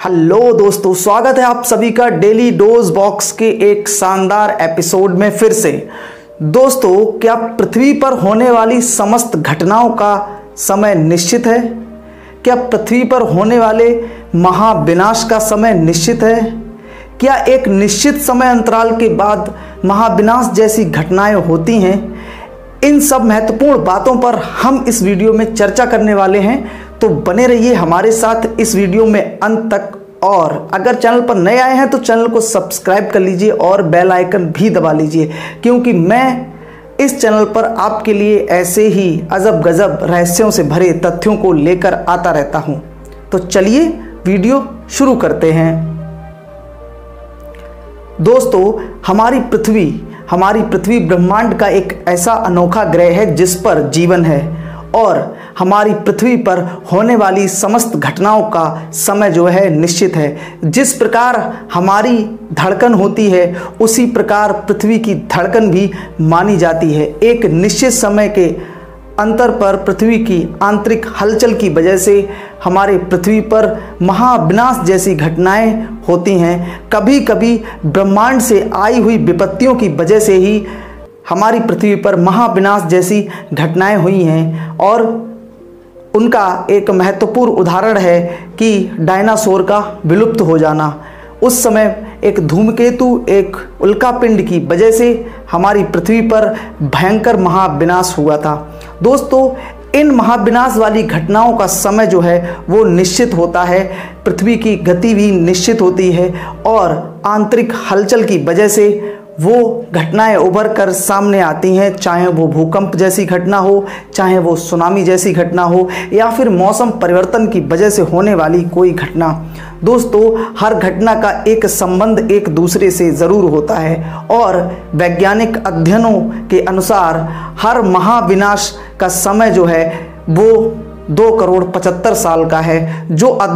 Hello दोस्तों, स्वागत है आप सभी का डेली डोज बॉक्स के एक शानदार एपिसोड में फिर से। दोस्तों, क्या पृथ्वी पर होने वाली समस्त घटनाओं का समय निश्चित है? क्या पृथ्वी पर होने वाले महाविनाश का समय निश्चित है? क्या एक निश्चित समय अंतराल के बाद महाविनाश जैसी घटनाएं होती हैं? इन सब महत्वपूर्ण बातों पर हम इस वीडियो में चर्चा करने वाले हैं, तो बने रहिए हमारे साथ इस वीडियो में अंत तक। और अगर चैनल पर नए आए हैं तो चैनल को सब्सक्राइब कर लीजिए और बेल आइकन भी दबा लीजिए, क्योंकि मैं इस चैनल पर आपके लिए ऐसे ही अजब गजब रहस्यों से भरे तथ्यों को लेकर आता रहता हूं। तो चलिए वीडियो शुरू करते हैं। दोस्तों, हमारी पृथ्वी ब्रह्मांड का एक ऐसा अनोखा ग्रह है जिस पर जीवन है, और हमारी पृथ्वी पर होने वाली समस्त घटनाओं का समय जो है निश्चित है। जिस प्रकार हमारी धड़कन होती है उसी प्रकार पृथ्वी की धड़कन भी मानी जाती है। एक निश्चित समय के अंतर पर पृथ्वी की आंतरिक हलचल की वजह से हमारे पृथ्वी पर महाविनाश जैसी घटनाएं होती हैं। कभी कभी ब्रह्मांड से आई हुई विपत्तियों की वजह से ही हमारी पृथ्वी पर महाविनाश जैसी घटनाएं हुई हैं, और उनका एक महत्वपूर्ण उदाहरण है कि डायनासोर का विलुप्त हो जाना। उस समय एक धूमकेतु, एक उल्कापिंड की वजह से हमारी पृथ्वी पर भयंकर महाविनाश हुआ था। दोस्तों, इन महाविनाश वाली घटनाओं का समय जो है वो निश्चित होता है, पृथ्वी की गति भी निश्चित होती है, और आंतरिक हलचल की वजह से वो घटनाएं उभर कर सामने आती हैं। चाहे वो भूकंप जैसी घटना हो, चाहे वो सुनामी जैसी घटना हो, या फिर मौसम परिवर्तन की वजह से होने वाली कोई घटना। दोस्तों, हर घटना का एक संबंध एक दूसरे से ज़रूर होता है, और वैज्ञानिक अध्ययनों के अनुसार हर महाविनाश का समय जो है वो 2,75,00,000 साल का है।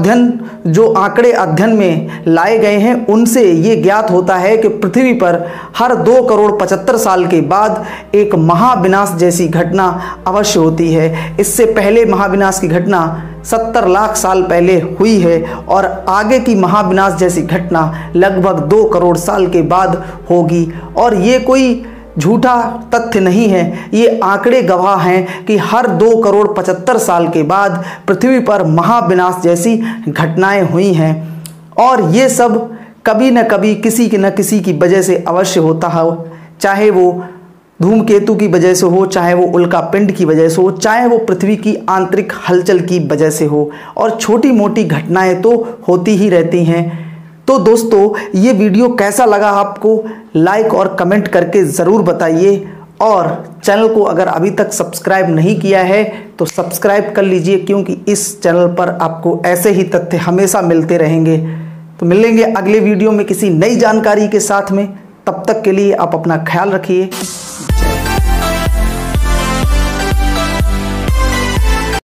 जो आंकड़े अध्ययन में लाए गए हैं उनसे ये ज्ञात होता है कि पृथ्वी पर हर 2,75,00,000 साल के बाद एक महाविनाश जैसी घटना अवश्य होती है। इससे पहले महाविनाश की घटना 70 लाख साल पहले हुई है, और आगे की महाविनाश जैसी घटना लगभग 2 करोड़ साल के बाद होगी। और ये कोई झूठा तथ्य नहीं है, ये आंकड़े गवाह हैं कि हर 2,75,00,000 साल के बाद पृथ्वी पर महाविनाश जैसी घटनाएं हुई हैं, और ये सब कभी न कभी किसी न किसी की वजह से अवश्य होता हो। चाहे वो धूमकेतु की वजह से हो, चाहे वो उल्कापिंड की वजह से हो, चाहे वो पृथ्वी की आंतरिक हलचल की वजह से हो, और छोटी मोटी घटनाएं तो होती ही रहती हैं। तो दोस्तों, ये वीडियो कैसा लगा आपको, लाइक और कमेंट करके ज़रूर बताइए, और चैनल को अगर अभी तक सब्सक्राइब नहीं किया है तो सब्सक्राइब कर लीजिए, क्योंकि इस चैनल पर आपको ऐसे ही तथ्य हमेशा मिलते रहेंगे। तो मिलेंगे अगले वीडियो में किसी नई जानकारी के साथ में। तब तक के लिए आप अपना ख्याल रखिए।